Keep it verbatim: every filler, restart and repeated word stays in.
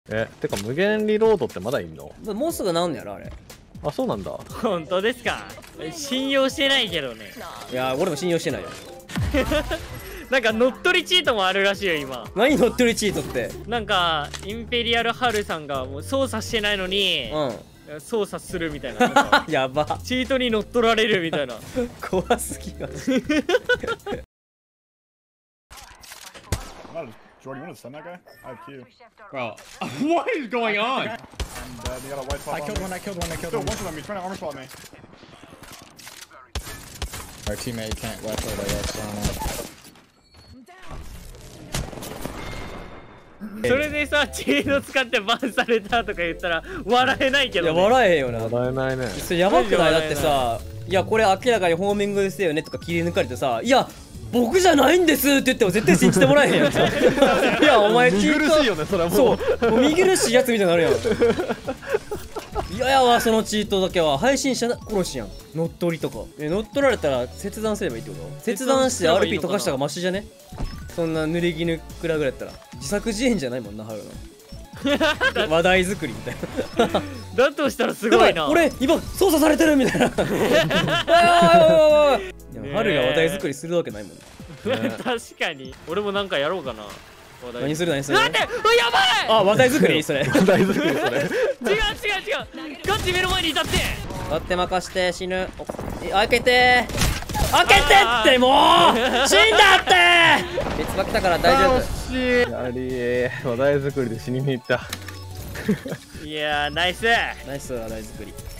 え、てか無限リロードってまだいんの？ もうすぐ治んのやろあれ。 あ、そうなんだ。 本当ですか？信用してないけどね。 いや俺も信用してないよ。 なんか乗っ取りチートもあるらしいよ今。 何乗ってるチートって。 なんかインペリアルハルさんがもう操作してないのに、 うん、 操作するみたいな。なんかやば。 チートに乗っ取られるみたいな。 怖すぎます。 Jordan, you want to stun that guy? I have Q. Bro, what is going on? And uh, they got a white pop. I killed one, I killed one, I killed one. Still, one of them, he's trying to armor spot me. Our teammate can't left or right, so それでさ、チート使ってバンされたとか言ったら笑えないけいやどね。 笑えへんよな。 笑えないね。 それやばくない？だってさ、いやこれ明らかにホーミングですよねとか切り抜かれてさ、いや僕じゃないんですって言っても絶対信じてもらえへんやん。いやお前見苦しいよね、それはもう。 そう、もう見苦しいやつみたいになるやん。いややわ、そのチートだけは配信者殺しやん。乗っ取りとかえ乗っ取られたら切断すればいいってこと？切断して アールピー 溶かした方がマシじゃね？そんな濡れ衣くらぐらいやったら自作自演じゃないもんな、ハルの。話題作りみたいな。 だとしたらすごいな。 俺今操作されてるみたいな。おいおいおいおいおい。ハルが話題作りするわけないもんね。 確かに。俺もなんかやろうかな。 何する何する。 待って、やばい。 あ、話題作りそれ。 話題作りそれ。 違う違う違う。ガチ目の前にいたって。 だって任して死ぬ。開けて開けてってもう死んだって。別ば来たから大丈夫。 惜しい。やり話題作りで死にに行った。 いやーナイス。 ナイス話題作り。